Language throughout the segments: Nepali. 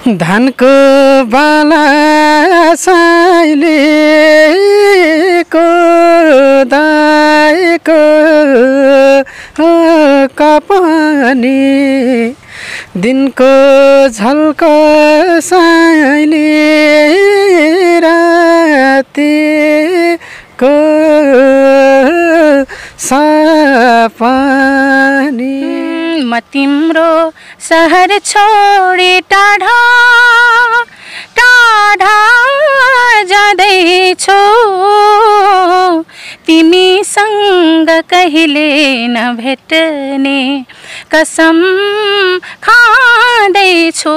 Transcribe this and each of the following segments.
धानको बाला साइलेको दाएको कपानी दिनको झल्को साइले रातिको सपनी म तिम्रो शहर छोडी टाढा टाढा जाँदैछु तिमीसँग कहिले नभेट्ने कसम खाँदैछु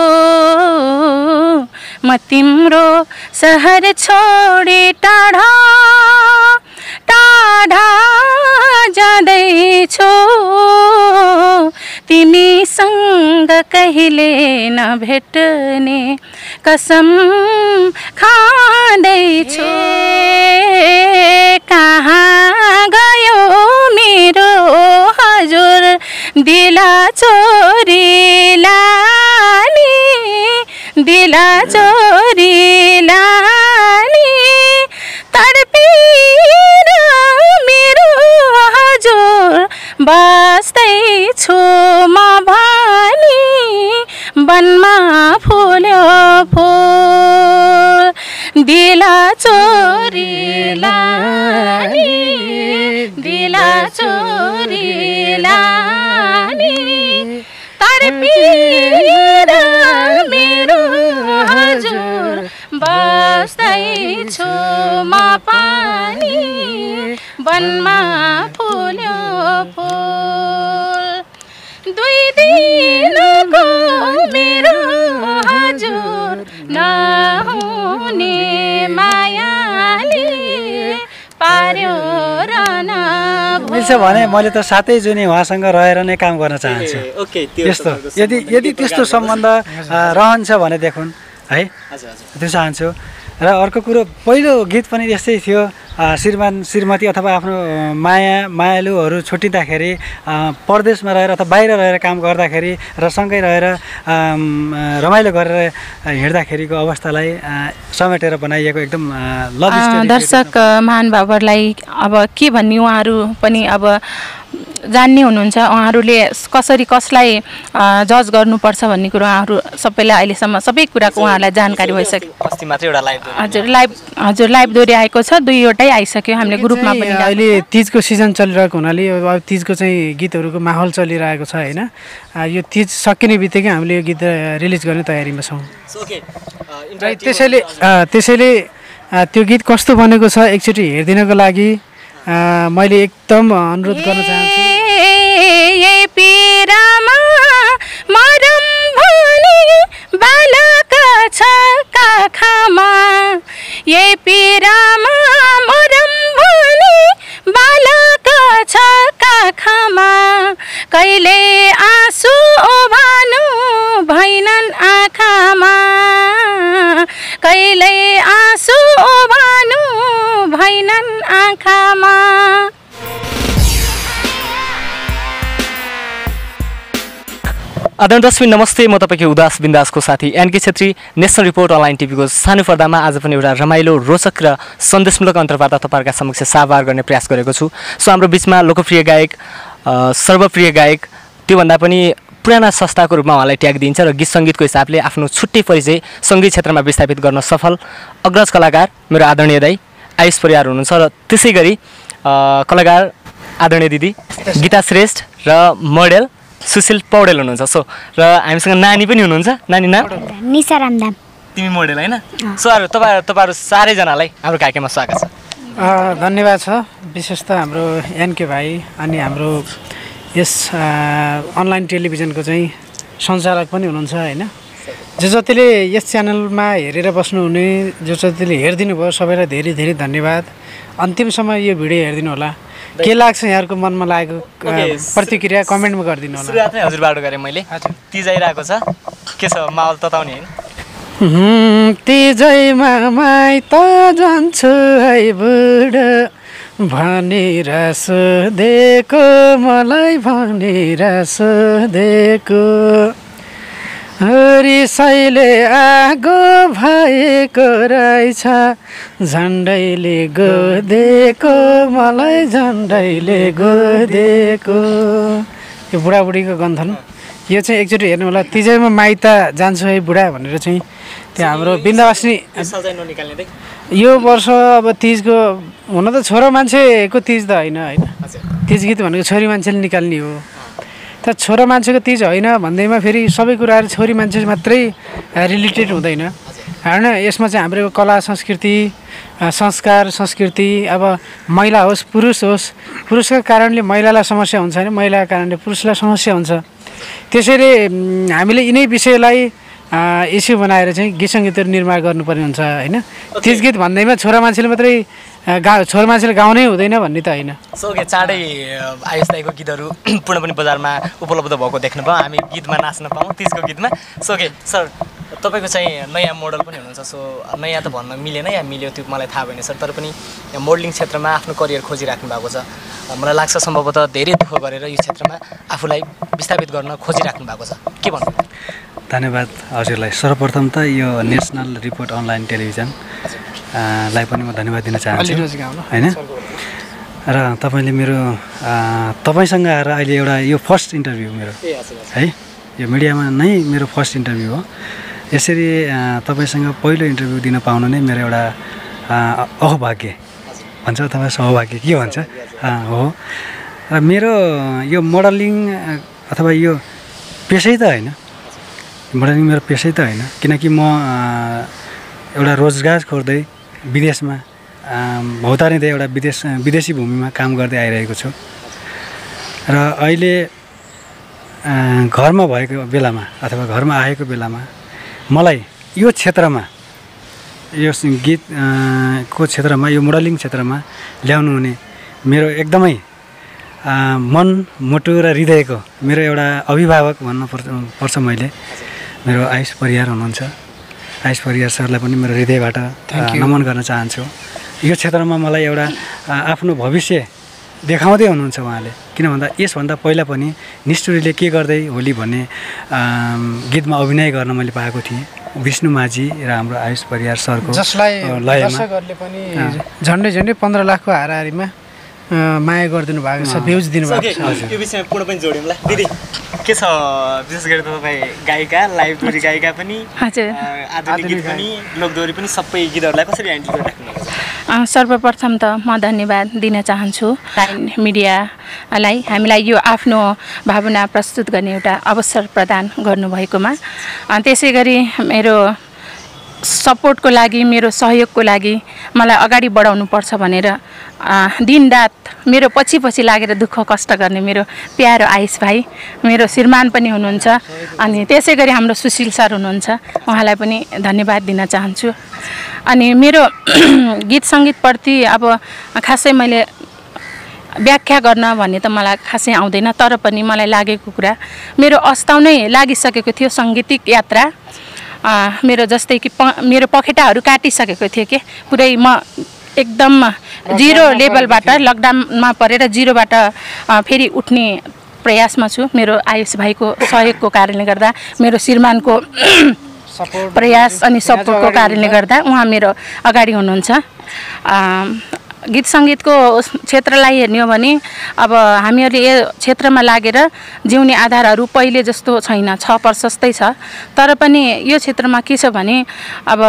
म तिम्रो शहर छोडी टाढा टाढा जाँदैछु तिमीसँग कहिले नभेट्ने कसम खाँदैछु कहाँ गयो मेरो हजुर दिला चोरी लानी दिला चोरी लानी तडपेर मेरो हजुर बस्दैछु म भनी वनमा फुल्यो फुल दिला चोरी लानी दिला चोरी लानी तडपेर मेरो हजुर बस्दैछु म पनि वनमा फुल्यो फुल दुई दिनको मेरो हजुर नहुने मायाले पार्यो र मिल्छ भने मैले त 7 जुनी उहाँसँग रहेर नै काम गर्न चाहन्छु। त्यस्तो यदि त्यस्तो सम्बन्ध रहन्छ भने देखुन है त्यो चाहन्छु। र अर्को कुरो पहिलो गीत पनि यस्तै थियो श्रीमान श्रीमती अथवा आफ्नो मायालुहरू छुट्टिँदाखेरि परदेशमा रहेर अथवा बाहिर रहेर काम गर्दाखेरि र सँगै रहेर रमाइलो गरेर हिँड्दाखेरिको अवस्थालाई समेटेर बनाइएको एकदम लभ स्टोरी। दर्शक महानुभावहरूलाई अब के भन्ने उहाँहरू पनि अब जान्ने हुनुहुन्छ उहाँहरूले कसरी कसलाई जज गर्नुपर्छ भन्ने कुरा उहाँहरू सबैलाई अहिलेसम्म सबै कुराको उहाँहरूलाई जानकारी भइसक्यो। अस्ति मात्रै एउटा लाइभ हजुर लाइभ दोहोरी आएको छ, 2वटै आइसक्यो हामीले ग्रुपमा पनि। अहिले तीजको सिजन चलिरहेको हुनाले अब तीजको चाहिँ गीतहरूको माहौल चलिरहेको छ हैन। यो तीज सकिने बित्तिकै हामीले यो गीत रिलिज गर्ने तयारीमा छौँ। त्यसैले त्यो गीत कस्तो बनेको छ एकचोटि हेरिदिनको लागि मैले एकदम अनुरोध गर्न चाहन्छु। ये पिरामा मरम भनी बालक छ काखमा ये पिरामा मरम भनी बालक छ काखमा कहिले आँसु ओभानु भैनन् आँखामा कहिले आँसु ओभानु भैनन् आँखामा। आदरणीय दर्शक नमस्ते, म तपाईको उदास बिन्दासको साथी NK Chhetri national report online टिभीको सानो पर्दामा आज पनि एउटा रमाइलो रोचक र सन्देशमूलक अन्तर्वार्ता तपाईँहरूका समक्ष साभार गर्ने प्रयास गरेको छु। सो हाम्रो बिचमा लोकप्रिय गायक सर्वप्रिय गायक त्योभन्दा पनि पुराना संस्थाको रूपमा उहाँलाई ट्याग दिइन्छ र गीत सङ्गीतको हिसाबले आफ्नो छुट्टै परिचय सङ्गीत क्षेत्रमा विस्थापित गर्न सफल अग्रज कलाकार मेरो आदरणीय दाइ आयुष परियार हुनुहुन्छ र त्यसै गरी कलाकार आदरणीय दिदी गीता श्रेष्ठ र मोडेल सुशील पौडेल हुनुहुन्छ। सो र हामीसँग नानी पनि हुनुहुन्छ, नानी नाम निशा रामदाम। तिमी मोडेल होइन? सो तपाईँहरू चारैजनालाई हाम्रो कार्यक्रममा स्वागत छ। धन्यवाद छ। विशेष त हाम्रो एनके भाइ अनि हाम्रो यस अनलाइन टेलिभिजनको चाहिँ सञ्चालक पनि हुनुहुन्छ होइन। जो जतिले यस च्यानलमा हेरेर बस्नुहुने जो जतिले हेरिदिनु भयो सबैलाई धेरै धेरै धन्यवाद। अन्तिमसम्म यो भिडियो हेरिदिनु होला। के लाग्छ यहाँहरूको मनमा लागेको प्रतिक्रिया कमेन्टमा गरिदिनु होला। सुरुवातमै हजुरबाट गरेँ मैले। तीज आइरहेको छ, के छ माहौल तताउने होइन? तीजैमा माइत जान्छु है बुढो भनेर सोधेको मलाई भनेर सोधेको रिसाइले आगो भएको रहेछ झन्डैले गोदेको मलाई झन्डैले गोदेको। यो बुढाबुढीको गन्थन यो चाहिँ एकचोटि हेर्नु होला। तिजैमा माइत जान्छु है बुढा भनेर चाहिँ त्यहाँ हाम्रो बिन्दावासिनी यो वर्ष अब तिजको हुन त छोरो मान्छेको तिज त होइन होइन, तिज गीत भनेको छोरी मान्छेले निकाल्ने हो। तर छोरा मान्छेको तिज होइन भन्दैमा फेरि सबै कुराहरू छोरी मान्छे मात्रै रिलेटेड हुँदैन होइन। यसमा चाहिँ हाम्रो कला संस्कृति संस्कार संस्कृति अब महिला होस् पुरुष होस्, पुरुषको कारणले महिलालाई समस्या हुन्छ होइन, महिलाको कारणले पुरुषलाई समस्या हुन्छ। त्यसैले हामीले यिनै विषयलाई इस्यु बनाएर चाहिँ गीत सङ्गीतहरू निर्माण गर्नुपर्ने हुन्छ होइन। तिज गीत भन्दैमा छोरा मान्छेले मात्रै छोरा मान्छेले गाउनै हुँदैन भन्ने त होइन। ओके, चाँडै आयुष दाईको गीतहरू पूर्ण पनि बजारमा उपलब्ध भएको देख्नु भयो, हामी गीतमा नाच्न पाऊँ तिजको गीतमा। सो ओके सर, तपाईँको चाहिँ नयाँ मोडल पनि हुनुहुन्छ। सो नयाँ त भन्न मिलेन या मिल्यो त्यो मलाई थाहा भएन सर, तर पनि मोडलिङ क्षेत्रमा आफ्नो करियर खोजिराख्नु भएको छ। मलाई लाग्छ सम्भवतः धेरै दुःख गरेर यो क्षेत्रमा आफूलाई विस्थापित गर्न खोजिराख्नु भएको छ, के भन्नु? धन्यवाद हजुरलाई। सर्वप्रथम त यो नेसनल रिपोर्ट अनलाइन टेलिभिजन लाई पनि म धन्यवाद दिन चाहन्छु होइन। र तपाईँले मेरो तपाईँसँग आएर अहिले एउटा यो फर्स्ट इन्टरभ्यू मेरो है, यो मिडियामा नै मेरो फर्स्ट इन्टरभ्यू हो। यसरी तपाईँसँग पहिलो इन्टरभ्यू दिन पाउनु नै मेरो एउटा अहभाग्य भन्छ अथवा सौभाग्य के भन्छ हो। र मेरो यो मोडलिङ अथवा यो पेसै त होइन, मोडलिङ मेरो पेसै त होइन, किनकि म एउटा रोजगार खोज्दै विदेशमा भौतारिँदै एउटा विदेशी भूमिमा काम गर्दै आइरहेको छु। र अहिले घरमा भएको बेलामा अथवा घरमा आएको बेलामा मलाई यो क्षेत्रमा यो गीत को क्षेत्रमा यो मोडलिङ क्षेत्रमा ल्याउनु हुने मेरो एकदमै मन मुटु र हृदयको मेरो एउटा अभिभावक भन्नु पर्छ। मैले मेरो आयुष परियार हुनुहुन्छ, आयुष परियार सरलाई पनि मेरो हृदयबाट नमन गर्न चाहन्छु। यो क्षेत्रमा मलाई एउटा आफ्नो भविष्य देखाउँदै हुनुहुन्छ उहाँले। किन भन्दा यसभन्दा पहिला पनि निष्ठुरीले के गर्दै होली भन्ने गीतमा अभिनय गर्न मैले पाएको थिएँ विष्णु माझी र हाम्रो आयुष परियार सरको, जसलाई दर्शकहरूले पनि झन्डै 15 लाखको हाराहारीमा माया गरिदिनु भएको छ, भ्युज दिनुभएको छ। यो विषयमा पूर्ण पनि जोड्यौँ ल दिदी। के छ विशेष गरी त तपाईँ गायिका, लाइभ दोहोरी गायिका पनि, आधुनिक गीत पनि, लोकदोहोरी पनि, सबै गीतहरूलाई कसरी ह्यान्डल गरिराख्नु? सर्वप्रथम त म धन्यवाद दिन चाहन्छु मिडियालाई, हामीलाई यो आफ्नो भावना प्रस्तुत गर्ने एउटा अवसर प्रदान गर्नुभएकोमा। त्यसै गरी मेरो सपोर्टको लागि, मेरो सहयोगको लागि, मलाई अगाडि बढाउनुपर्छ भनेर दिनरात मेरो पछि लागेर दुःख कष्ट गर्ने मेरो प्यारो आयुष भाइ, मेरो श्रीमान पनि हुनुहुन्छ, अनि त्यसै गरी हाम्रो सुशील सर हुनुहुन्छ, उहाँलाई पनि धन्यवाद दिन चाहन्छु। अनि मेरो गीत सङ्गीतप्रति अब खासै मैले व्याख्या गर्न भन्ने त मलाई खासै आउँदैन, तर पनि मलाई लागेको कुरा मेरो अस्ताउनै लागिसकेको थियो साङ्गीतिक यात्रा। मेरो जस्तै कि मेरो पखेटाहरू काटिसकेको थियो कि पुरै म एकदम जिरो लेभलबाट लकडाउनमा परेर जिरोबाट फेरि उठ्ने प्रयासमा छु। मेरो आयुष भाइको सहयोगको कारणले गर्दा, मेरो श्रीमानको प्रयास अनि सपोर्टको कारणले गर्दा उहाँ मेरो अगाडि हुनुहुन्छ। गीत सङ्गीतको क्षेत्रलाई हेर्ने हो भने अब हामीहरूले यो क्षेत्रमा लागेर जिउने आधारहरू पहिले जस्तो छैन, छ प्रशस्तै छ, तर पनि यो क्षेत्रमा के छ भने अब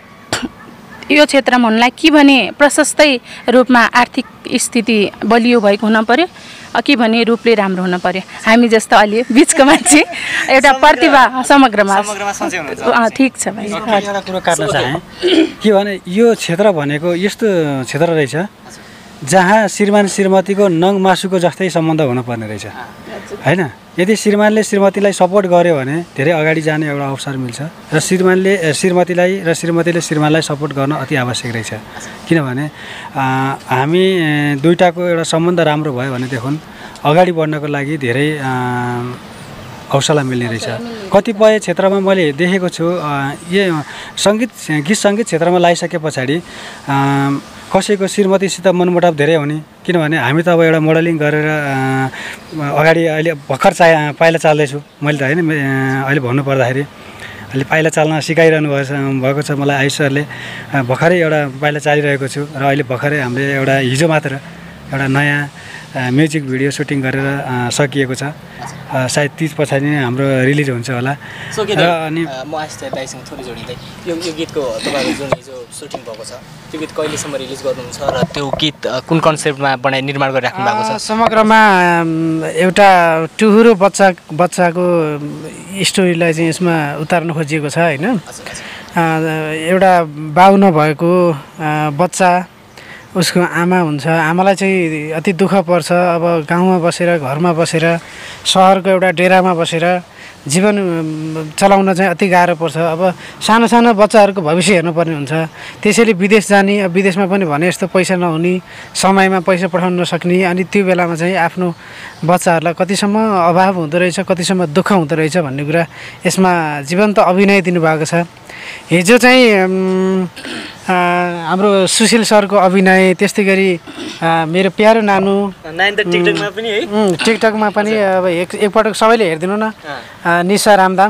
यो क्षेत्रमा हुनलाई के भने प्रशस्तै रूपमा आर्थिक स्थिति बलियो भएको हुन पर्यो, के भने रूपले राम्रो हुन पर्यो। हामी जस्तो अलि बिचको मान्छे एउटा प्रतिभा समग्रमा ठिक छ भाइ। एउटा कुरो काट्न चाहेँ के भने यो क्षेत्र भनेको यस्तो क्षेत्र रहेछ जहाँ श्रीमान श्रीमतीको नङ मासुको जस्तै सम्बन्ध हुनुपर्ने रहेछ होइन। यदि श्रीमानले श्रीमतीलाई सपोर्ट गर्यो भने धेरै अगाडि जाने एउटा अवसर मिल्छ, र श्रीमानले श्रीमतीलाई र श्रीमतीले श्रीमानलाई सपोर्ट गर्न अति आवश्यक रहेछ। किनभने हामी दुईटाको एउटा सम्बन्ध राम्रो भयो भनेदेखि अगाडि बढ्नको लागि धेरै हौसला मिल्ने रहेछ। कतिपय क्षेत्रमा मैले देखेको छु यो गीत सङ्गीत क्षेत्रमा लगाइसके पछाडि कसैको श्रीमतीसित मनमुटाव धेरै हुने, किनभने हामी त अब एउटा मोडलिङ गरेर अगाडि अहिले भर्खर पाइला चाल्दैछु मैले त होइन। अहिले भन्नुपर्दाखेरि अहिले पाइला चाल्न सिकाइरहनु भएको छ मलाई आयुष सरले। भर्खरै एउटा पाइला चालिरहेको छु र अहिले भर्खरै हामीले एउटा हिजो मात्र एउटा नयाँ म्युजिक भिडियो सुटिङ गरेर सकिएको छ। सायद 30 पछाडि नै हाम्रो रिलिज हुन्छ होला। र अनि म आस्था दाइसँग थोरै जोडिँदै यो गीतको तपाईँहरू जुन हिजो सुटिङ भएको छ त्यो गीत कहिलेसम्म रिलिज गर्नुहुन्छ र त्यो गीत कुन कन्सेप्टमा निर्माण गरिराख्नु भएको छ? समग्रमा एउटा टुहुरो बच्चाको स्टोरीलाई चाहिँ यसमा उतार्न खोजिएको छ होइन। एउटा बाउ नभएको बच्चा, उसको आमा हुन्छ, आमालाई चाहिँ अति दुःख पर्छ। अब गाउँमा बसेर, घरमा बसेर, सहरको एउटा डेरामा बसेर जीवन चलाउन चाहिँ अति गाह्रो पर्छ। अब सानो सानो बच्चाहरूको भविष्य हेर्नुपर्ने हुन्छ। त्यसैले विदेश जाने, अब विदेशमा पनि भने जस्तो पैसा नहुने, समयमा पैसा पठाउन नसक्ने, अनि त्यो बेलामा चाहिँ आफ्नो बच्चाहरूलाई कतिसम्म अभाव हुँदो रहेछ, कतिसम्म दुःख हुँदो रहेछ भन्ने कुरा यसमा जीवन्त अभिनय दिनुभएको छ। हिजो चाहिँ हाम्रो सुशील सरको अभिनय, त्यस्तै गरी मेरो प्यारो नानु टिकटकमा पनि अब एकपटक सबैले हेरिदिनु न। निशा रामदाम,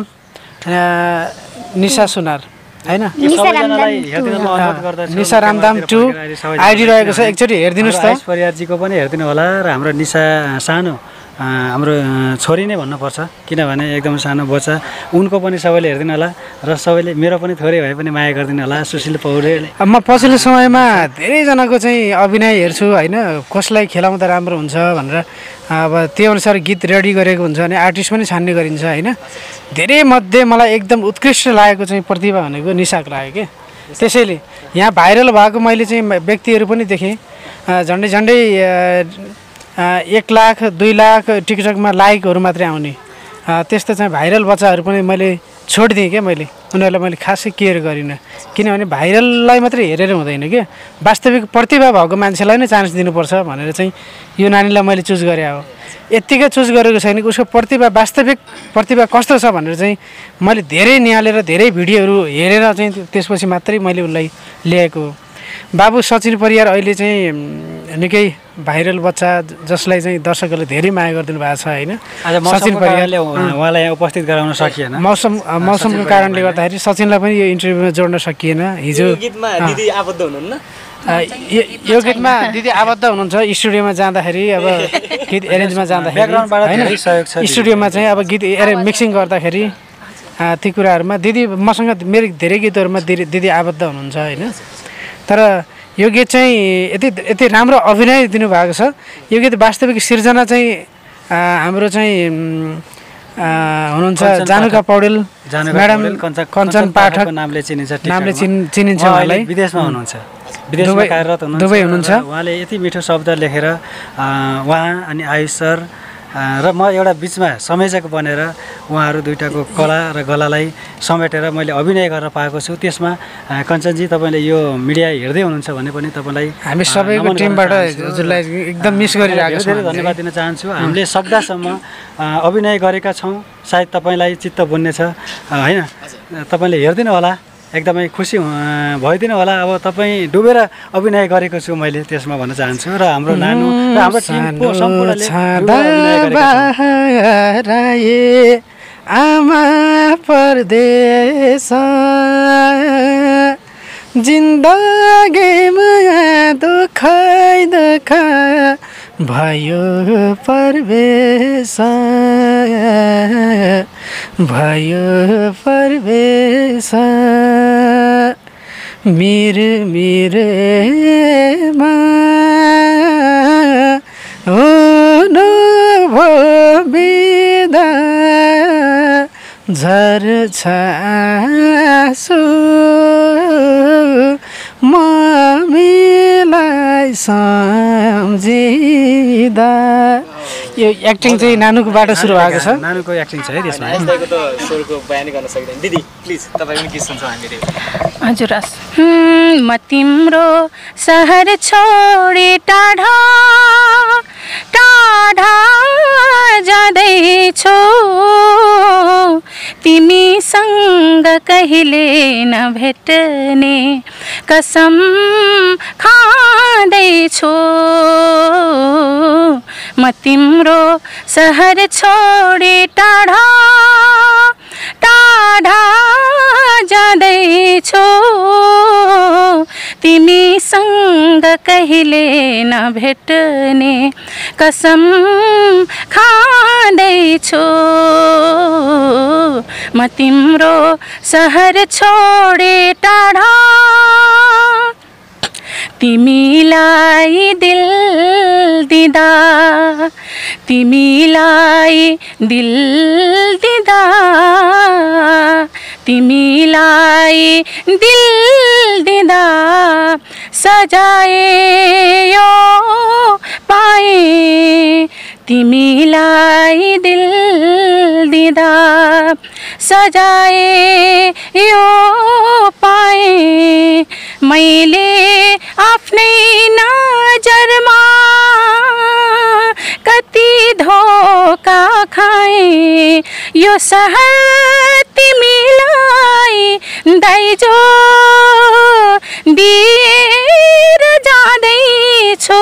निशा सुनार होइन, निशा रामदाम 2 आइडी रहेको छ, एकचोटि हेरिदिनुहोस् त। परियारजीको पनि हेरिदिनु होला। र हाम्रो निशा सानो हाम्रो छोरी नै भन्नुपर्छ, किनभने एकदम सानो बच्चा, उनको पनि सबैले हेरिदिनु होला र सबैले मेरो पनि थोरै भए पनि माया गरिदिनु होला। सुशील पौडेल, म पछिल्लो समयमा धेरैजनाको चाहिँ अभिनय हेर्छु होइन, कसलाई खेलाउँदा राम्रो हुन्छ भनेर। अब त्यो अनुसार गीत रेडी गरेको हुन्छ अनि आर्टिस्ट पनि छान्ने गरिन्छ होइन। धेरै मध्ये मलाई एकदम उत्कृष्ट लागेको चाहिँ प्रतिभा भनेको निशाको लाग्यो के। त्यसैले यहाँ भाइरल भएको मैले चाहिँ व्यक्तिहरू पनि देखेँ। झन्डै झन्डै 1 लाख 2 लाख टिकटकमा लाइकहरू मात्रै आउने त्यस्तो चाहिँ भाइरल बच्चाहरू पनि मैले छोडिदिएँ क्या। मैले उनीहरूलाई मैले खासै केयर गरिनँ, किनभने भाइरललाई मात्रै हेरेर हुँदैन क्या। वास्तविक प्रतिभा भएको मान्छेलाई नै चान्स दिनुपर्छ भनेर चाहिँ यो नानीलाई मैले चुज गरेँ हो। यत्तिकै चुज गरेको छैन कि उसको प्रतिभा, वास्तविक प्रतिभा कस्तो छ भनेर चाहिँ मैले धेरै निहालेर धेरै भिडियोहरू हेरेर चाहिँ त्यसपछि मात्रै मैले उसलाई ल्याएको हो। बाबु सचिन परियार अहिले चाहिँ निकै भाइरल बच्चा जसलाई चाहिँ दर्शकहरूले धेरै माया गरिदिनु भएको छ होइन। सचिन परियारले उहाँलाई यहाँ उपस्थित गराउन सकिएन, मौसमको कारणले गर्दाखेरि सचिनलाई पनि यो इन्टरभ्यूमा जोड्न सकिएन। हिजो गीतमा दिदी आबद्ध हुनुहुन्न, यो गीतमा दिदी आबद्ध हुनुहुन्छ स्टुडियोमा जाँदाखेरि। अब गीत एरेन्जमा जाँदाखेरि होइन, स्टुडियोमा चाहिँ अब गीत मिक्सिङ गर्दाखेरि ती कुराहरूमा दिदी मसँग मेरो धेरै गीतहरूमा दिदी आबद्ध हुनुहुन्छ होइन। तर यो गीत चाहिँ यति राम्रो अभिनय दिनुभएको छ। यो गीत वास्तविक सिर्जना चाहिँ हाम्रो चाहिँ हुनुहुन्छ जानुका पौडेल म्याडम, कञ्चन पाठक नामले चिनिन्छ उहाँलाई। विदेशमा हुनुहुन्छ, विदेशमा कार्यरत हुनुहुन्छ, दुबई हुनुहुन्छ। उहाँले यति मिठो शब्द लेखेर उहाँ अनि आयुष सर र म एउटा बिचमा संयोजक बनेर उहाँहरू दुईटाको कला र गलालाई समेटेर मैले अभिनय गर्न पाएको छु। त्यसमा कञ्चनजी तपाईँले यो मिडिया हेर्दै हुनुहुन्छ भने पनि तपाईँलाई हामी सबैको टिमबाट हजुरलाई एकदम मिस गरिरहेको छौँ। धेरै धन्यवाद दिन चाहन्छु। हामीले सक्दासम्म अभिनय गरेका छौँ, सायद तपाईँलाई चित्त बुन्नेछ होइन। तपाईँले हेरिदिनु होला, एकदमै खुसी भइदिनु होला। अब तपाईँ डुबेर अभिनय गरेको छु मैले त्यसमा भन्न चाहन्छु। र हाम्रो नानु र हाम्रो टिमको सम्पूर्णले आमा परदेश जिन्दगीमा दुखै दुख भयो परवेश, भयो परवेश मिरेमा हुनु भो बिदा झर्छ आँसु मम्मीलाई सम्झिँदा। यो एक्टिङ चाहिँ नानुकोबाट सुरु भएको छ। नानुको एक्टिङ छ है त्यसमा। स्वरको बयान गर्न सक्दैन। दिदी प्लिज तपाईँ पनि के सुन्छौँ हामीले? हजुर हस्। म तिम्रो सहर छोडी टाढा टाढा जाँदैछु, तिमीसँग कहिले नभेट्ने कसम खाँदैछु। म तिम्रो सहर छोडी टाढा टाढा जाँदैछु, तिमीसँग कहिले नभेट्ने कसम खाँदैछु। म तिम्रो सहर छोडी टाढा तिमीलाई दिल दिँदा, तिमीलाई दिल दिँदा, तिमीलाई दिल दिँदा सजाए यो पाए, तिमीलाई दिल दिँदा सजाए यो पाए। मैले आफ्नै नजरमा कति धोका खाएँ, यो सहर तिमीलाई दाइजो दिएर जाँदैछु,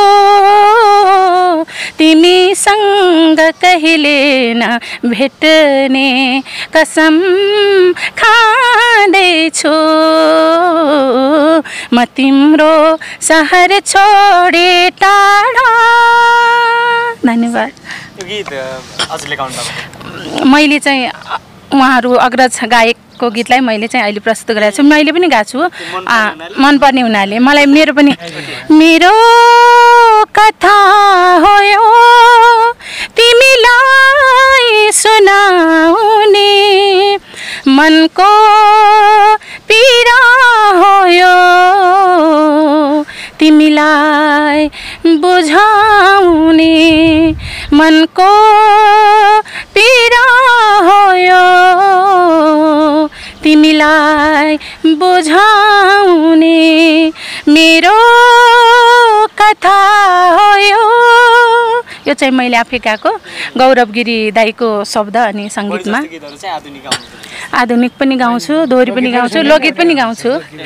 तिमीसँग कहिले नभेट्ने कसम खाँदैछु। म तिम्रो सहर छोडी टाढा। धन्यवाद। यो गीत हजुरले गाउनु भएको? मैले चाहिँ उहाँहरू अग्रज गायकको गीतलाई मैले चाहिँ अहिले प्रस्तुत गरेको छु। मैले पनि गाएको छु मनपर्ने हुनाले। मलाई मेरो पनि मेरो कथा हो यो तिमीलाई सुनाउने, मनको पीडा हो यो तिमीलाई बुझाउने, मनको पीडा हो यो तिमीलाई बुझाउने, मेरो कथा हो यो। यो चाहिँ मैले आफै गाएको, गौरव गिरी दाईको शब्द अनि सङ्गीतमा। आधुनिक पनि गाउँछु, दोहोरी पनि गाउँछु, लोकगीत पनि गाउँछु।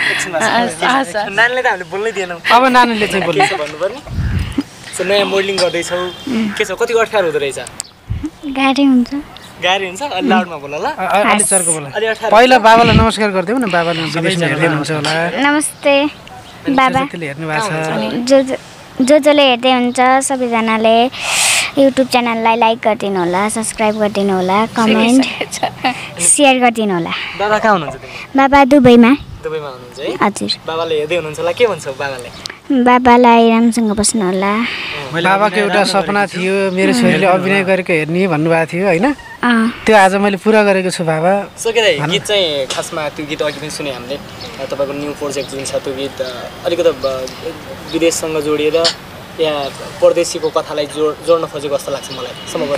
नानीले त हामीले बोल्नै दिएनौँ, अब नानीले चाहिँ बोल्नु भन्नुपर्ने। नयाँ मोडलिङ गर्दैछौ, के छ, कति अप्ठ्यारो हुँदो रहेछ? गाह्रो हुन्छ। गाह्रो हुन्छ? अलि लाउडमा बोल ल। अलि चर्को बोल। पहिला बाबालाई नमस्कार गरिदेऊ न, बाबाले विदेशमा हेर्दै हुनुहुन्छ होला। नमस्ते बाबा। हेर्नु भएको छ। जसले हेर्दै हुन्छ सबैजनाले युट्युब च्यानललाई लाइक गरिदिनु होला, सब्सक्राइब गरिदिनु होला, कमेन्ट सेयर गरिदिनु होला। बाबा कहाँ हुनुहुन्छ तिमी? बाबा दुबईमा। दुबईमा हुनुहुन्छ है? हजुर। बाबाले हेर्दै हुनुहुन्छ होला, के भन्छौ बाबाले? बाबालाई राम्रोसँग बस्नु होला। बाबाको एउटा सपना थियो मेरो छोरीले अभिनय गरेको हेर्ने भन्नुभएको थियो होइन, त्यो आज मैले पुरा गरेको छु बाबा। सकेर गीत चाहिँ खासमा त्यो गीत अघि पनि सुने हामीले, तपाईँको न्यू प्रोजेक्ट जुन छ त्यो गीत अलिकति विदेशसँग जोडिएर या परदेशीको कथालाई जोड्न खोजेको जस्तो लाग्छ मलाई।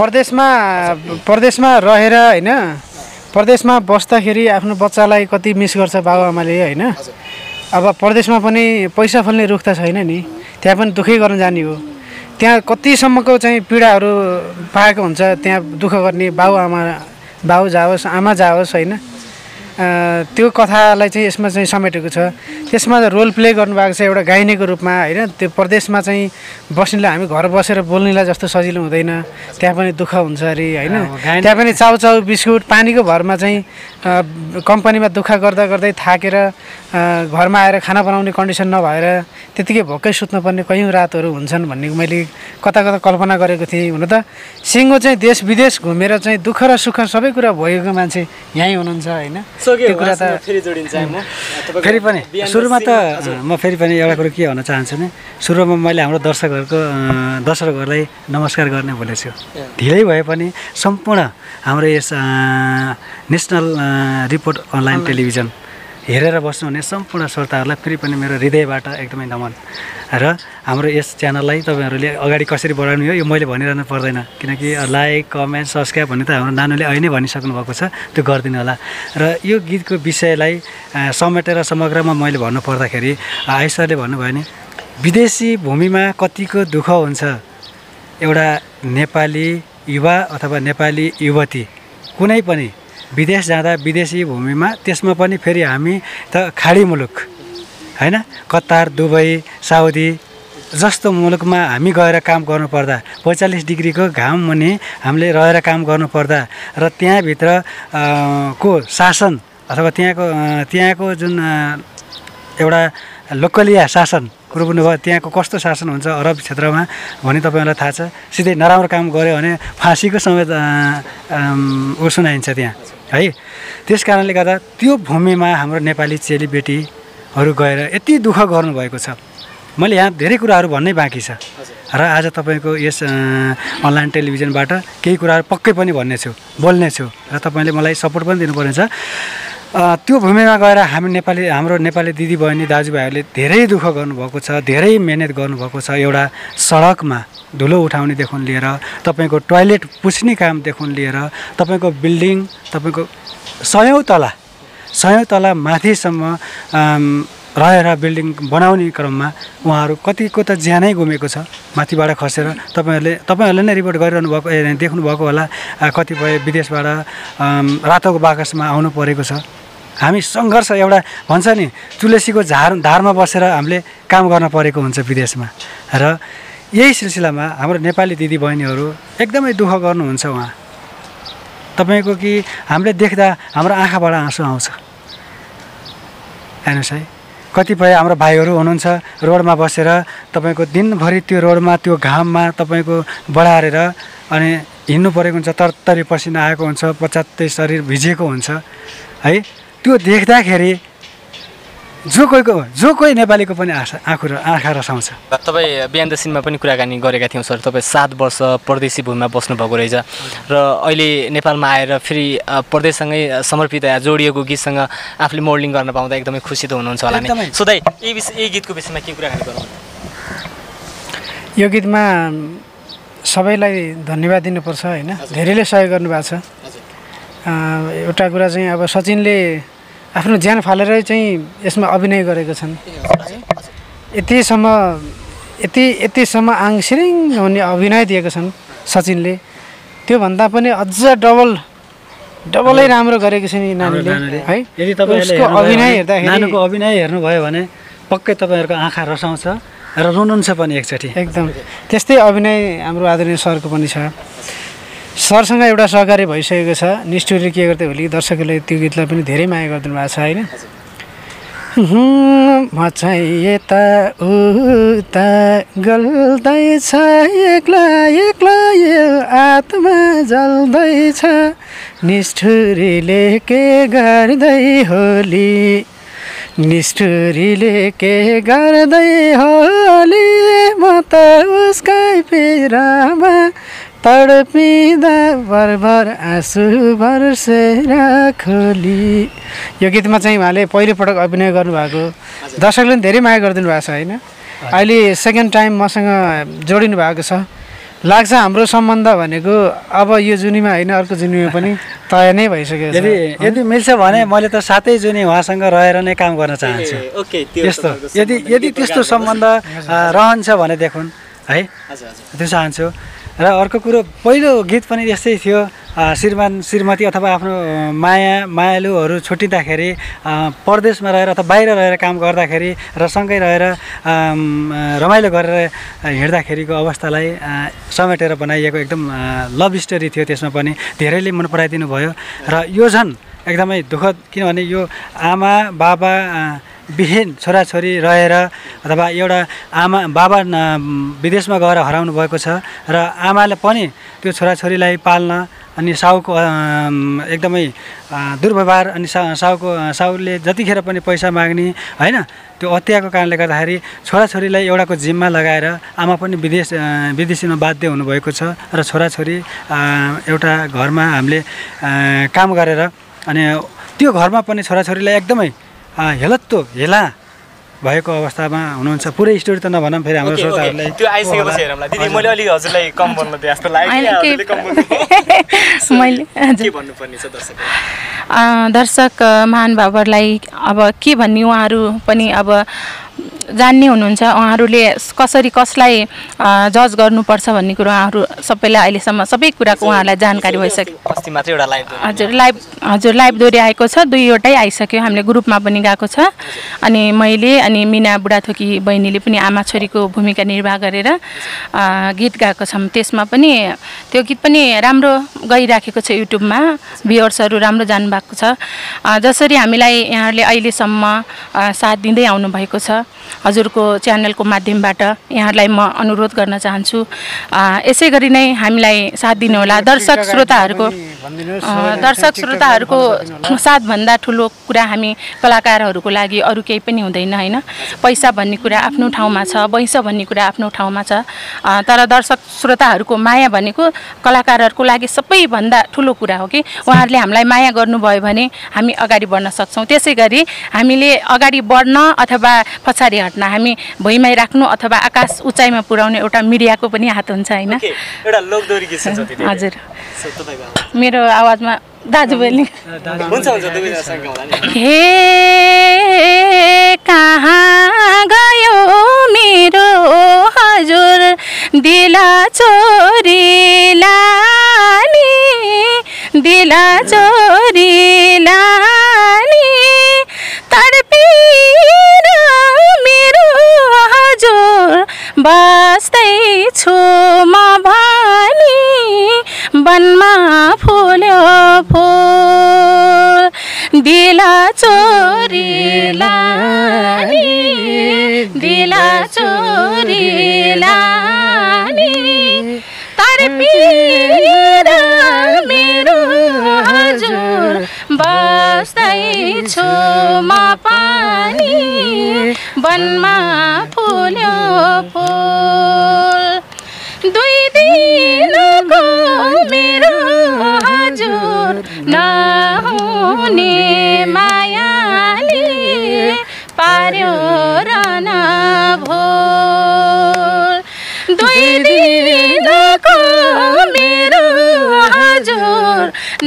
परदेशमा रहेर होइन, परदेशमा बस्दाखेरि आफ्नो बच्चालाई कति मिस गर्छ बाबुआमाले होइन। अब परदेशमा पनि पैसा फल्ने रुख त छैन नि, त्यहाँ पनि दुःखै गर्न जाने हो। त्यहाँ कतिसम्मको चाहिँ पीडाहरू पाएको हुन्छ, त्यहाँ दुःख गर्ने बाउ जाओस् आमा जाओस् होइन। त्यो कथालाई चाहिँ यसमा चाहिँ समेटेको छ। त्यसमा रोल प्ले गर्नुभएको छ एउटा गायनीको रूपमा होइन। त्यो परदेशमा चाहिँ बस्नेलाई हामी घर बसेर बोल्नेलाई जस्तो सजिलो हुँदैन, त्यहाँ पनि दुःख हुन्छ अरे होइन। त्यहाँ पनि चाउचाउ बिस्कुट पानीको भरमा चाहिँ कम्पनीमा दुःख गर्दा गर्दै थाकेर घरमा आएर खाना बनाउने कन्डिसन नभएर त्यतिकै भोकै सुत्नुपर्ने कयौँ रातहरू हुन्छन् भन्ने मैले कता कता कल्पना गरेको थिएँ। हुन त सिङ्गो चाहिँ देश विदेश घुमेर चाहिँ दुःख र सुख सबै कुरा भोगेको मान्छे यहीँ हुनुहुन्छ होइन। त्यो कुरा त फेरि जोडिन्छ। फेरि पनि सुरुमा त म फेरि पनि एउटा कुरो के भन्न चाहन्छु भने, सुरुमा मैले हाम्रो दर्शकहरूलाई नमस्कार गर्ने बोलेको छु। ढिलै भए पनि सम्पूर्ण हाम्रो यस नेसनल रिपोर्ट अनलाइन टेलिभिजन हेरेर बस्नुहुने सम्पूर्ण श्रोताहरूलाई फेरि पनि मेरो हृदयबाट एकदमै नमन र हाम्रो यस च्यानललाई तपाईँहरूले अगाडि कसरी बढाउनु हो यो मैले भनिरहनु पर्दैन किनकि लाइक कमेन्ट सब्सक्राइब भन्ने त हाम्रो नानुले अहिले नै भनिसक्नु भएको छ त्यो गरिदिनु होला र यो गीतको विषयलाई समेटेर समग्रमा मैले भन्नु पर्दाखेरि आयुष सरले भन्नुभयो नि विदेशी भूमिमा कतिको दुःख हुन्छ एउटा नेपाली युवा अथवा नेपाली युवती कुनै पनि विदेश जाँदा विदेशी भूमिमा त्यसमा पनि फेरि हामी त खाडी मुलुक हैन कतार दुबई साउदी जस्तो मुलुकमा हामी गएर काम गर्नुपर्दा 45 डिग्रीको घाम मुनि हामीले रहेर काम गर्नुपर्दा र त्यहाँभित्र को शासन अथवा त्यहाँको जुन एउटा लोकलिया शासन कुरो बुझ्नुभयो त्यहाँको कस्तो शासन हुन्छ अरब क्षेत्रमा भने तपाईँहरूलाई थाहा छ सिधै नराम्रो काम गऱ्यो भने फाँसीको समेत सुनाइन्छ त्यहाँ है त्यस कारणले गर्दा त्यो भूमिमा हाम्रो नेपाली चेलीबेटीहरू गएर यति दुःख गर्नुभएको छ मैले यहाँ धेरै कुराहरू भन्नै बाँकी छ र आज तपाईँको यस अनलाइन टेलिभिजनबाट केही कुराहरू पक्कै पनि बोल्नेछु र तपाईँले मलाई सपोर्ट पनि दिनुपर्नेछ त्यो भूमिमा गएर हाम्रो नेपाली दिदीबहिनी दाजुभाइहरूले धेरै दुःख गर्नुभएको छ धेरै मेहनत गर्नुभएको छ एउटा सडकमा धुलो उठाउनेदेखि लिएर तपाईँको टोयलेट पुस्ने कामदेखि लिएर तपाईँको बिल्डिङ तपाईँको सयौँ तला माथिसम्म रहेर बिल्डिङ बनाउने क्रममा उहाँहरू कतिको त ज्यानै गुमेको छ माथिबाट खसेर तपाईँहरूले नै रिपोर्ट गरिरहनु भएको देख्नुभएको होला कतिपय विदेशबाट रातोको बाकसमा आउनु परेको छ हामी सङ्घर्ष एउटा भन्छ नि तुलसीको धारमा बसेर हामीले काम गर्न परेको हुन्छ विदेशमा र यही सिलसिलामा हाम्रो नेपाली दिदीबहिनीहरू एकदमै दुःख गर्नुहुन्छ उहाँ तपाईँको कि हामीले देख्दा हाम्रो आँखाबाट आँसु आउँछ हेर्नुहोस् है कतिपय हाम्रो भाइहरू हुनुहुन्छ रोडमा बसेर तपाईँको दिनभरि त्यो रोडमा त्यो घाममा तपाईँको बढारेर अनि हिँड्नु परेको हुन्छ तरतरी पसिना आएको हुन्छ पच्यात्तै शरीर भिजेको हुन्छ है त्यो देख्दाखेरि जो कोही नेपालीको पनि आँखा रसाउँछ तपाईँ बिहान द सिनमा पनि कुराकानी गरेका थियौँ सर तपाईँ 7 वर्ष परदेशी भूमिमा बस्नुभएको रहेछ र अहिले नेपालमा आएर फेरि परदेशसँगै समर्पित जोडिएको गीतसँग आफूले मोडलिङ गर्न पाउँदा एकदमै खुसी त हुनुहुन्छ होला नि सो दाइ यही गीतको विषयमा के कुराकानी गरौँ यो गीतमा सबैलाई धन्यवाद दिनुपर्छ होइन धेरैले सहयोग गर्नुभएको छ एउटा कुरा चाहिँ अब सचिनले आफ्नो ज्यान फालेरै चाहिँ यसमा अभिनय गरेका छन् यतिसम्म आङसिरिङ हुने अभिनय दिएका छन् सचिनले त्योभन्दा पनि अझ डबलै राम्रो गरेको छ नि नानीले है यदि तपाईँले अभिनय हेर्दाखेरि नानीको अभिनय हेर्नुभयो भने पक्कै तपाईँहरूको आँखा रसाउँछ र रुनुहुन्छ पनि एकचोटि एकदम त्यस्तै अभिनय हाम्रो आदरणीय सरको पनि छ सरसँग एउटा सहकारी भइसकेको छ निष्ठुरले के गर्दै होली दर्शकहरूले त्यो गीतलाई पनि धेरै माया गरिदिनु भएको छ होइन म चाहिँ यता उता गल्दैछ एक्ला यो आत्मा जल्दैछ निष्ठुरीले के गर्दै होली निष्ठुरीले के गर्दै होली म त उसकै पिरामा तडपिँदा भरभर आँसु बर्सेर खोली यो गीतमा चाहिँ उहाँले पहिलोपटक अभिनय गर्नुभएको दर्शकले पनि धेरै माया गरिदिनु भएको छ होइन अहिले सेकेन्ड टाइम मसँग जोडिनु भएको छ लाग्छ हाम्रो सम्बन्ध भनेको अब यो जुनीमा होइन अर्को जुनीमा पनि तय नै भइसकेको छ यदि मिल्छ भने मैले त 7 जुनी उहाँसँग रहेर नै काम गर्न चाहन्छु त्यस्तो यदि त्यस्तो सम्बन्ध रहन्छ भने देखुन है त्यो चाहन्छु र अर्को कुरो पहिलो गीत पनि यस्तै थियो श्रीमान श्रीमती अथवा आफ्नो मायालुहरू छुट्टिँदाखेरि परदेशमा रहेर अथवा बाहिर रहेर काम गर्दाखेरि र सँगै रहेर रमाइलो गरेर हिँड्दाखेरिको अवस्थालाई समेटेर बनाइएको एकदम लभ स्टोरी थियो त्यसमा पनि धेरैले मन पराइदिनु भयो र यो झन् एकदमै दुःखद किनभने यो आमा बाबा विहीन छोराछोरी रहेर अथवा एउटा बाबा विदेशमा गएर हराउनु भएको छ र आमाले पनि त्यो छोराछोरीलाई पाल्न अनि साउको एकदमै दुर्व्यवहार अनि साउले जतिखेर पनि पैसा माग्ने होइन त्यो अत्याको कारणले गर्दाखेरि छोराछोरीलाई एउटाको जिम्मा लगाएर आमा पनि विदेशीमा बाध्य हुनुभएको छ र छोराछोरी एउटा घरमा हामीले काम गरेर अनि त्यो घरमा पनि छोराछोरीलाई एकदमै हेलत्तो हेला भएको अवस्थामा हुनुहुन्छ। पुरै स्टोरी त नभनौँ फेरि हाम्रो श्रोताहरूलाई त्यो आइसकेपछि हेरौँला। दिदी मैले अलि हजुरलाई कम बोल्न दिए जस्तो लाग्यो। मैले के भन्नुपर्ने छ दर्शक महानुभावहरूलाई अब के भन्ने, उहाँहरू पनि अब जान्ने हुनुहुन्छ, उहाँहरूले कसरी कसलाई जज गर्नुपर्छ भन्ने कुरो उहाँहरू सबैलाई अहिलेसम्म सबै कुराको उहाँहरूलाई जानकारी भइसक्यो। अस्ति मात्रै एउटा हजुर लाइभ दोहोरी आएको छ, 2वटै आइसक्यो, हामीले ग्रुपमा पनि गएको छ। अनि मैले अनि मिना बुढाथोकी बहिनीले पनि आमा छोरीको भूमिका निर्वाह गरेर गीत गाएको छौँ। त्यसमा पनि त्यो गीत पनि राम्रो गइराखेको छ, युट्युबमा भ्युअर्सहरू राम्रो जानुभएको छ। जसरी हामीलाई यहाँहरूले अहिलेसम्म साथ दिँदै आउनुभएको छ, हजुरको च्यानलको माध्यमबाट यहाँहरूलाई म अनुरोध गर्न चाहन्छु यसै गरी नै हामीलाई साथ दिनुहोला। दर्शक श्रोताहरूको साथभन्दा ठुलो कुरा हामी कलाकारहरूको लागि अरू केही पनि हुँदैन होइन। पैसा भन्ने कुरा आफ्नो ठाउँमा छ, वैंश भन्ने कुरा आफ्नो ठाउँमा छ, तर दर्शक श्रोताहरूको माया भनेको कलाकारहरूको लागि सबैभन्दा ठुलो कुरा हो कि उहाँहरूले हामीलाई माया गर्नुभयो भने हामी अगाडि बढ्न सक्छौँ। त्यसै गरी हामीले अगाडि बढ्न अथवा पछाडि हट्न, हामी भुइँमै राख्नु अथवा आकाश उचाइमा पुर्याउने एउटा मिडियाको पनि हात हुन्छ होइन। एउटा लोकदोहोरी गीत छ दिदी। हजुर मेरो आवाजमा दाजुबहिनी हे कहाँ गयो मेरो हजुर दिला चोरी लानी, दिला चोरी लानी तडपिएर मेरो हजुर बस्दैछु म भनी, वनमा फुल्यो फुल दिला चोरी लानी, दिला चोरी लानी तडपिएर मेरो हजुर बस्दैछु म पानी, वनमा फुल्यो फुल 2 दिनको मेरो हजुर नहुने मायाले पार्यो र नभोल। 2 दिनको मेरो हजुर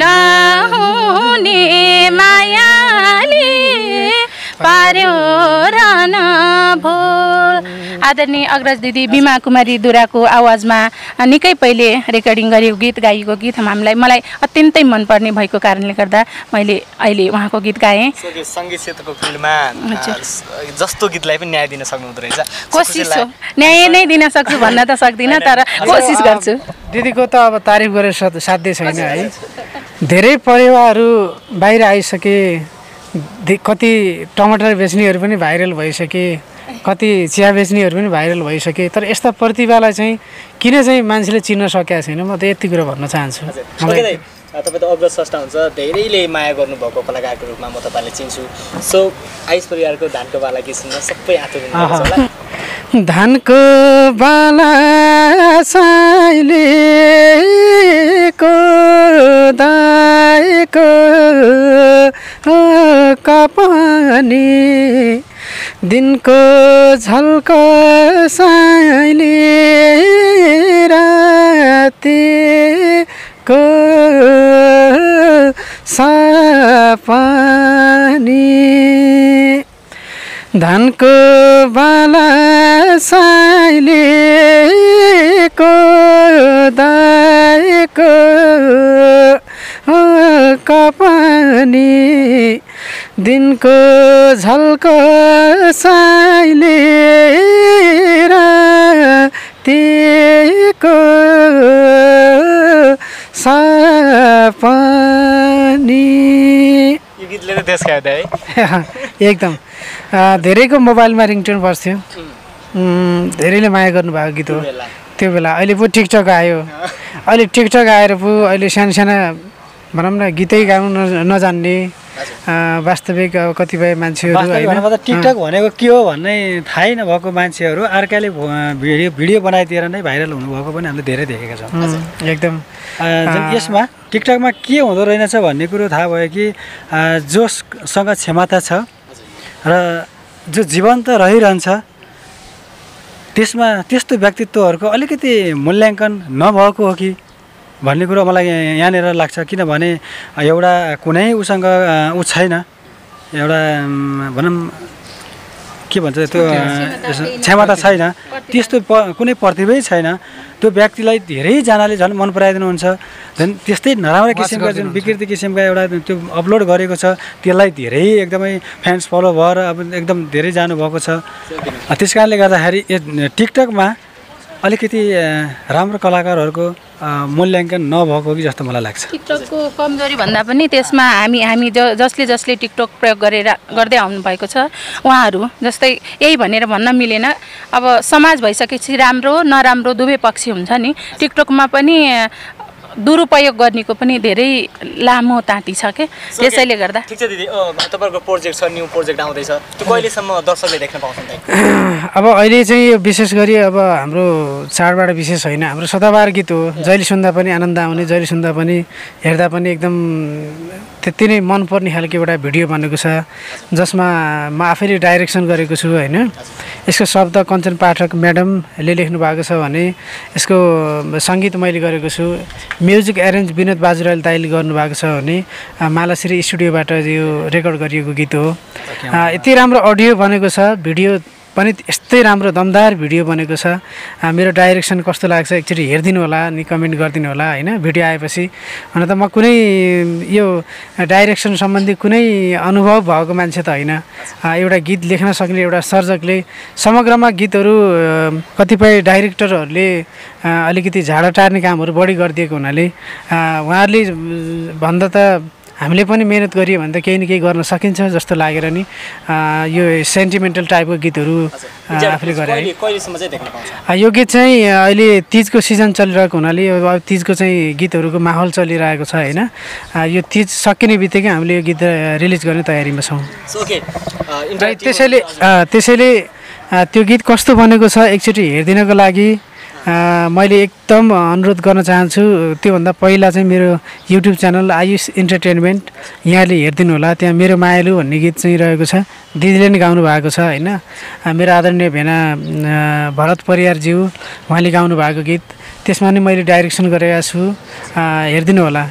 नहुने मायाले पार्यो र नभोल। आदरणीय अग्रज दिदी बिमा कुमारी दुराको आवाजमा निकै पहिले रेकर्डिङ गरेको गीत गाइएको गीत मलाई अत्यन्तै मनपर्ने भएको कारणले गर्दा मैले अहिले उहाँको गीत गाएँ। सङ्गीत क्षेत्रको फिल्डमा जस्तो गीतलाई पनि न्याय दिन सक्नुहुँदो रहेछ। कोसिस हो, न्याय नै दिन सक्छु भन्न त सक्दिनँ तर कोसिस गर्छु। दिदीको त अब तारिफ गरेर साध्य छैन है। धेरै परिवारहरू बाहिर आइसके, कति टमाटर बेच्नेहरू पनि भाइरल भइसके, कति चिया बेच्नेहरू पनि भाइरल भइसके, तर यस्ता प्रतिभालाई चाहिँ किन चाहिँ मान्छेले चिन्न सकेका छैन, म त यति कुरा भन्न चाहन्छु। तपाईँ त अग्रज स्रष्टा हुन्छ, धेरैले माया गर्नुभएको कलाकारको रूपमा म तपाईँलाई चिन्छु। सो आयुष परिवारको धानको बाला गीत सुन्न सबै आँखा धानको बाला साइलेको दाएको कपानी, दिनको झल्को साइले रातिको सापानी, धानको बाला साइलेको दाएको कपानी, दिनको झल्को साइले रातिको सापानी। यो गीतले त देश खायो है। एकदम धेरैको मोबाइलमा रिङटोन बस्थ्यो, धेरैले माया गर्नुभएको गीत हो त्यो बेला। अहिले पो टिकटक आयो, अहिले टिकटक आएर पो अहिले साना साना भनौँ न गीतै गाउन नजान्ने वास्तविक अब कतिपय मान्छेहरू होइन। टिकटक भनेको के हो भन्ने थाहै नभएको मान्छेहरू अर्काले भिडियो बनाइदिएर नै भाइरल हुनुभएको पनि हामीले धेरै देखेका छौँ। एकदम यसमा टिकटकमा के हुँदो रहेछ भन्ने कुरो थाहा भयो कि जोसँग क्षमता छ र जो जीवन्त रहिरहन्छ त्यसमा त्यस्तो व्यक्तित्वहरूको अलिकति मूल्याङ्कन नभएको हो कि भन्ने कुरो मलाई यहाँनिर लाग्छ। किनभने एउटा कुनै उसँग ऊ छैन, एउटा भनौँ के भन्छ त्यो क्षमता छैन, त्यस्तो कुनै प्रतिभै छैन, त्यो व्यक्तिलाई धेरैजनाले झन् मन पराइदिनुहुन्छ। झन् त्यस्तै नराम्रो किसिमका जुन विकृति किसिमका एउटा त्यो अपलोड गरेको छ त्यसलाई धेरै एकदमै फ्यान्स फलो भएर अब एकदम धेरै जानुभएको छ। त्यस कारणले गर्दाखेरि टिकटकमा अलिकति राम्रो कलाकारहरूको मूल्याङ्कन नभएको कि जस्तो मलाई लाग्छ। टिकटकको कमजोरी भन्दा पनि त्यसमा हामी जसले टिकटक प्रयोग गर्दै आउनु भएको छ उहाँहरू जस्तै यही भनेर भन्न मिलेन। अब समाज भइसकेपछि राम्रो नराम्रो दुवै पक्ष हुन्छ नि। टिकटकमा पनि दुरुपयोग गर्नेको पनि धेरै लामो ताँती छ के, त्यसैले गर्दा। ठिक छ दिदी, तपाईँको प्रोजेक्ट छ, न्यू प्रोजेक्ट आउँदैछ, त्यो कहिलेसम्म दर्शकले देख्न पाउँछन् त? अब अहिले चाहिँ विशेष गरी अब हाम्रो चाडबाड विशेष होइन, हाम्रो सदाबहार गीत हो। जहिले सुन्दा पनि आनन्द आउने, जहिले सुन्दा पनि हेर्दा पनि एकदम त्यति नै मनपर्ने खालको एउटा भिडियो बनेको छ, जसमा म आफैले डाइरेक्सन गरेको छु होइन। यसको शब्द कञ्चन पाठक म्याडमले लेख्नु भएको छ भने यसको सङ्गीत मैले गरेको छु, म्युजिक एरेन्ज विनोद बाजुराल दाइले गर्नुभएको छ भने मालाश्री स्टुडियोबाट यो रेकर्ड गरिएको गीत हो। यति राम्रो अडियो बनेको छ, भिडियो पनि यस्तै राम्रो दमदार भिडियो बनेको छ। मेरो डाइरेक्सन कस्तो लाग्छ एकचोटि हेरिदिनु होला अनि कमेन्ट गरिदिनु होला होइन। भिडियो आएपछि हुन त म कुनै यो डाइरेक्सन सम्बन्धी कुनै अनुभव भएको मान्छे त होइन। एउटा गीत लेख्न सक्ने एउटा सर्जकले समग्रमा गीतहरू कतिपय डाइरेक्टरहरूले अलिकति झाडा टार्ने कामहरू बढी गरिदिएको हुनाले उहाँहरूले भन्दा त हामीले पनि मेहनत गरियो भने त केही न केही गर्न सकिन्छ जस्तो लागेर नि यो सेन्टिमेन्टल टाइपको गीतहरू आफूले गरे। यो गीत चाहिँ अहिले तीजको सिजन चलिरहेको हुनाले अब तीजको चाहिँ गीतहरूको माहौल चलिरहेको छ होइन। यो तीज सकिने बित्तिकै हामीले यो गीत रिलिज गर्ने तयारीमा छौँ। त्यसैले त्यो गीत कस्तो बनेको छ एकचोटि हेरिदिनको लागि मैले एकदम अनुरोध गर्न चाहन्छु। त्योभन्दा पहिला चाहिँ मेरो युट्युब च्यानल आयुष इन्टरटेनमेन्ट यहाँले हेरिदिनु होला। त्यहाँ मेरो मायालु भन्ने गीत चाहिँ रहेको छ, दिदीले नै गाउनु भएको छ होइन। मेरो आदरणीय भेना भरत परियारज्यू उहाँले गाउनु भएको गीत, त्यसमा नै मैले डाइरेक्सन गरेको छु, हेरिदिनु होला।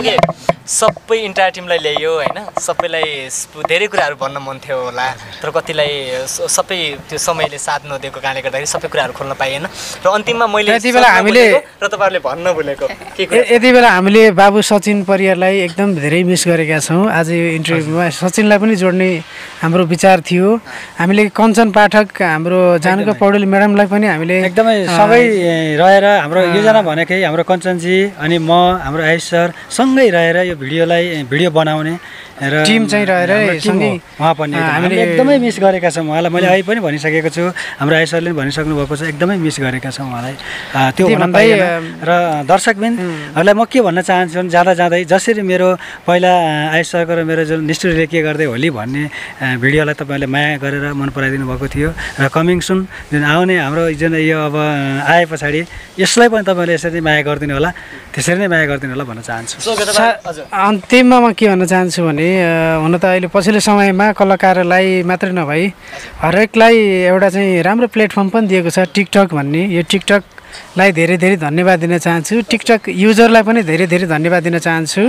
सबै इन्टायर टिमलाई ल्यायो होइन, सबैलाई धेरै कुराहरू भन्न मन थियो होला, तर कतिलाई सबै त्यो समयले साथ नदिएको कारणले गर्दाखेरि सबै कुराहरू खोल्न पाइएन। र अन्तिममा मैले यति बेला हामीले र तपाईँहरूले भन्न भुलेको यति बेला हामीले बाबु सचिन परियारलाई एकदम धेरै मिस गरेका छौँ। आज यो इन्टरभ्यूमा सचिनलाई पनि जोड्ने हाम्रो विचार थियो। हामीले कञ्चन पाठक हाम्रो जानुका पौडेल म्याडमलाई पनि हामीले एकदमै सबै रहेर हाम्रो योजना भनेकै हाम्रो कञ्चनजी अनि म हाम्रो आयुष सर सँगै रहेर यो भिडियो बनाउने र टिम चाहिँ रहेर उहाँ पनि हामीले एकदमै मिस गरेका छौँ उहाँलाई। मैले अहिले पनि भनिसकेको छु, हाम्रो आयुष सरले पनि भनिसक्नु भएको छ, एकदमै मिस गरेका छौँ उहाँलाई। त्यो हुन पाइएन। र दर्शकबिनहरूलाई म के भन्न चाहन्छु भने जाँदै जसरी मेरो पहिला आयुष सरको र मेरो जुन निष्ठुरले के गर्दै होली भन्ने भिडियोलाई तपाईँहरूले माया गरेर मन पराइदिनु भएको थियो र कमिङ सुन जुन आउने हाम्रो जुन यो अब आए पछाडि यसलाई पनि तपाईँहरूले यसरी माया गरिदिनु होला, त्यसरी नै माया गरिदिनु होला भन्न चाहन्छु। अन्तिममा म के भन्न चाहन्छु भने हुन त अहिले पछिल्लो समयमा कलाकारलाई मात्रै नभई हरेकलाई एउटा चाहिँ राम्रो प्लेटफर्म पनि दिएको छ टिकटक भन्ने। यो टिकटकलाई धेरै धेरै धन्यवाद दिन चाहन्छु, टिकटक युजरलाई पनि धेरै धेरै धन्यवाद दिन चाहन्छु।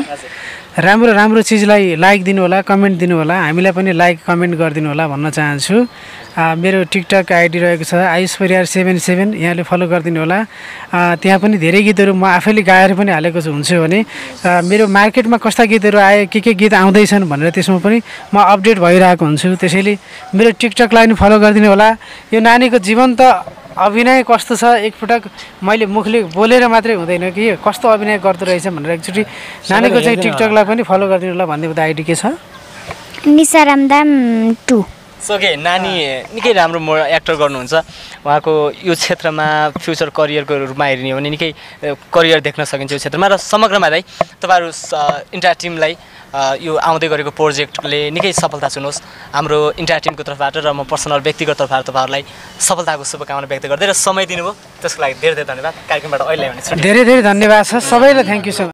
राम्रो चिजलाई लाइक दिनु होला, कमेन्ट दिनु होला, हामीलाई पनि लाइक कमेन्ट गरिदिनु होला भन्न चाहन्छु। मेरो टिकटक आइडी रहेको छ आयुष परियार 77, यहाँले फलो गरिदिनु होला। त्यहाँ पनि धेरै गीतहरू म आफैले गाएर पनि हालेको हुन्छु भने मेरो मार्केटमा कस्ता गीतहरू आए के गीत आउँदैछन् भनेर त्यसमा पनि म अपडेट भइरहेको हुन्छु। त्यसैले मेरो टिकटकलाई पनि फलो गरिदिनु होला। यो नानीको जीवन्त अभिनय कस्तो छ एकपटक मैले मुखले बोलेर मात्रै हुँदैन कि कस्तो अभिनय गर्दो रहेछ भनेर एकचोटि नानीको चाहिँ टिकटकलाई पनि फलो गरिदिनु होला। भन्दै हुँदा आइडी के छ? निशा रामदाम 2। ओके, नानी निकै राम्रो एक्टर गर्नुहुन्छ। उहाँको यो क्षेत्रमा फ्युचर करियरको रूपमा हेर्ने हो भने निकै करियर देख्न सकिन्छ यो क्षेत्रमा। र समग्रमा चाहिँ तपाईँहरू इन्टायर टिमलाई यो आउँदै गरेको प्रोजेक्टले निकै सफलता सुनोस् हाम्रो इन्टायर टिमको तर्फबाट र म पर्सनल व्यक्तिगत तर्फबाट तपाईँहरूलाई सफलताको शुभकामना व्यक्त गर्दै र समय दिनुभयो त्यसको लागि धेरै धेरै धन्यवाद। कार्यक्रमबाट अहिले भने धेरै धेरै धन्यवाद छ सबैलाई, थ्याङ्क यू सो मच।